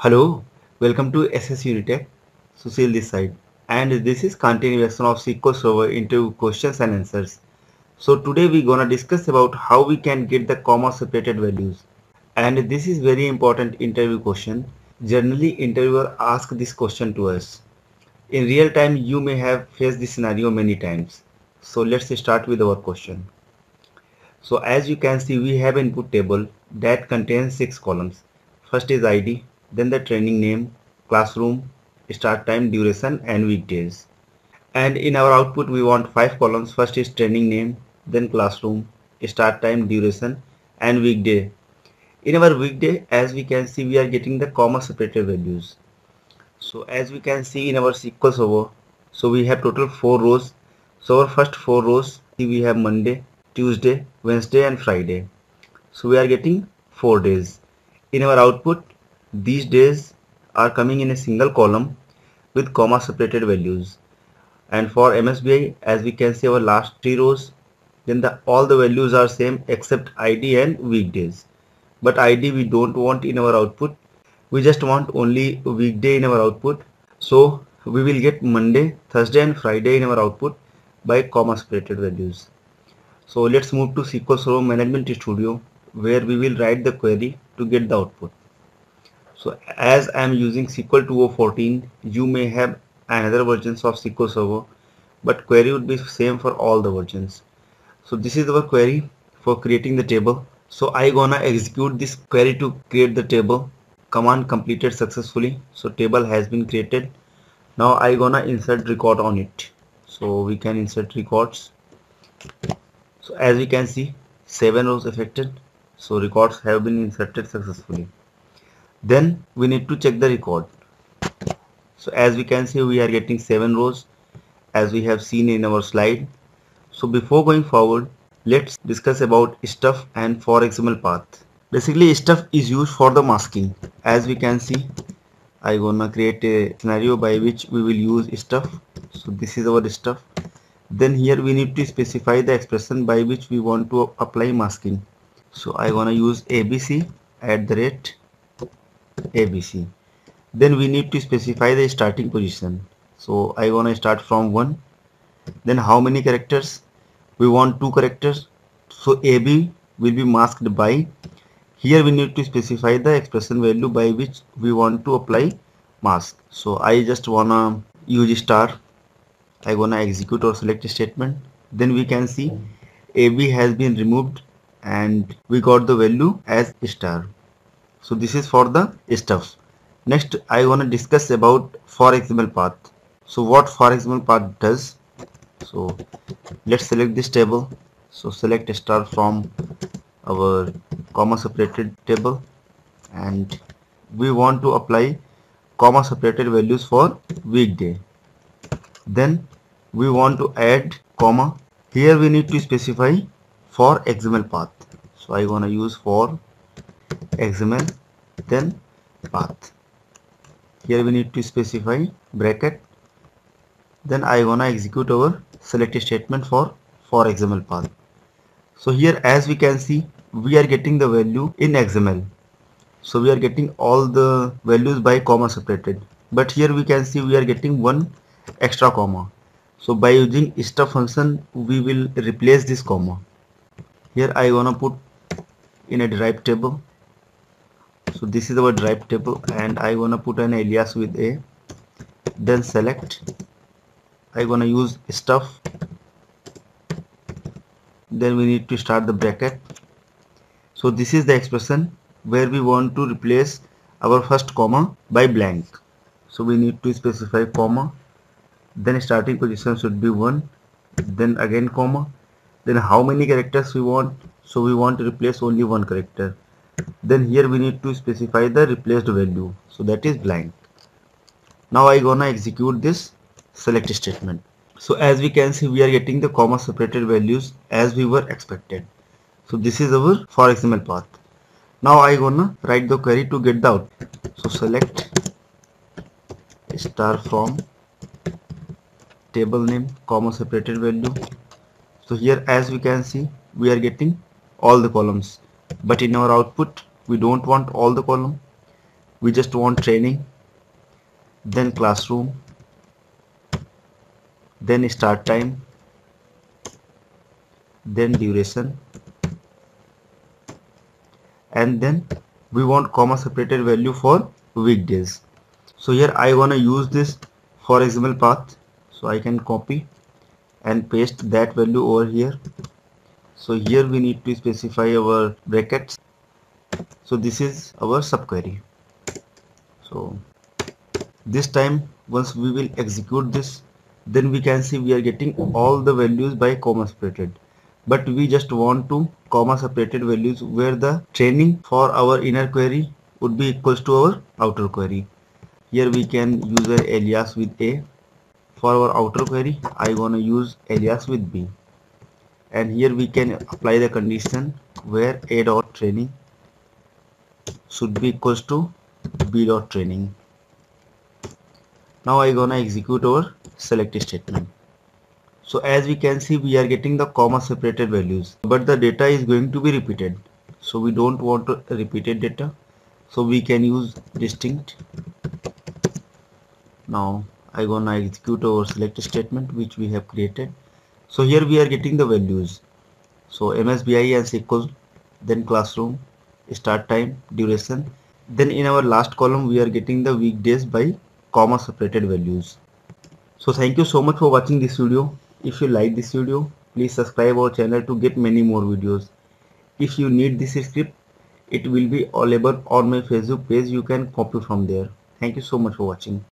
Hello, welcome to SS Unitech. Susil this side, and this is continuation of SQL Server into questions and answers. So today we're gonna discuss about how we can get the comma separated values, and this is very important interview question. Generally, interviewer ask this question to us. In real time, you may have faced this scenario many times. So let's start with our question. So as you can see, we have input table that contains 6 columns. First is ID, then the training name, classroom, start time, duration and weekdays. And in our output we want 5 columns. First is training name, then classroom, start time, duration and weekday. In our weekday, as we can see, we are getting the comma separated values. So as we can see in our SQL Server, so we have total 4 rows. So our first 4 rows, we have Monday, Tuesday, Wednesday and Friday. So we are getting 4 days. In our output, these days are coming in a single column with comma separated values. And for MSBI, as we can see our last 3 rows, then all the values are same except ID and weekdays. But ID we don't want in our output. We just want only weekday in our output. So we will get Monday, Thursday and Friday in our output by comma separated values. So let's move to SQL Server Management Studio, where we will write the query to get the output. So as I am using SQL 2014, you may have another versions of SQL Server, but query would be same for all the versions. So this is our query for creating the table. So I gonna execute this query to create the table. Command completed successfully. So table has been created. Now I gonna insert record on it. So we can insert records. So as we can see, 7 rows affected. So records have been inserted successfully. Then we need to check the record. So as we can see, we are getting 7 rows as we have seen in our slide. So before going forward, let's discuss about stuff and for XML path. Basically, stuff is used for the masking. As we can see, I gonna create a scenario by which we will use stuff. So this is our stuff. Then here we need to specify the expression by which we want to apply masking. So I gonna use ABC at the rate ABC. Then we need to specify the starting position. So I gonna start from 1. Then how many characters? We want 2 characters. So AB will be masked by. Here we need to specify the expression value by which we want to apply mask. So I just wanna use star. I gonna execute or select a statement. Then we can see AB has been removed and we got the value as star. So this is for the stuff. Next I want to discuss about for XML path. So what for XML path does? So let's select this table. So select a star from our comma separated table and we want to apply comma separated values for weekday. Then we want to add comma. Here we need to specify for XML path. So I want to use for XML then path. Here we need to specify bracket. Then I wanna execute our select statement for XML path. So here as we can see, we are getting the value in XML. So we are getting all the values by comma separated. But here we can see we are getting one extra comma. So by using stuff function, we will replace this comma. Here I wanna put in a derived table. So this is our derived table and I wanna put an alias with a. Then select. I wanna use stuff. Then we need to start the bracket. So this is the expression where we want to replace our first comma by blank. So we need to specify comma. Then starting position should be 1. Then again comma. Then how many characters we want? So we want to replace only 1 character. Then here we need to specify the replaced value. So that is blank. Now I gonna execute this select statement. So as we can see, we are getting the comma separated values as we were expected. So this is our for XML path. Now I gonna write the query to get the output. So select star from table name comma separated value. So here as we can see, we are getting all the columns, but in our output we don't want all the column. we just want training, then classroom, then start time, then duration, and then we want comma separated value for weekdays. So here I wanna use this for example path, so I can copy and paste that value over here. So here we need to specify our brackets. So this is our subquery. So this time once we will execute this, then we can see we are getting all the values by comma separated, but we just want to comma separated values where the training for our inner query would be equals to our outer query. Here we can use an alias with A. For our outer query I want to use alias with B, and here we can apply the condition where A dot training should be equals to B dot training. Now I gonna execute our select statement. So as we can see we are getting the comma separated values, but the data is going to be repeated, so we don't want to repeated data, so we can use distinct. Now I gonna execute our select statement which we have created. So here we are getting the values, so MSBI and SQL, then classroom, start time, duration, then in our last column we are getting the weekdays by comma separated values. So thank you so much for watching this video. If you like this video, please subscribe our channel to get many more videos. If you need this script, it will be available on my Facebook page. You can copy from there. Thank you so much for watching.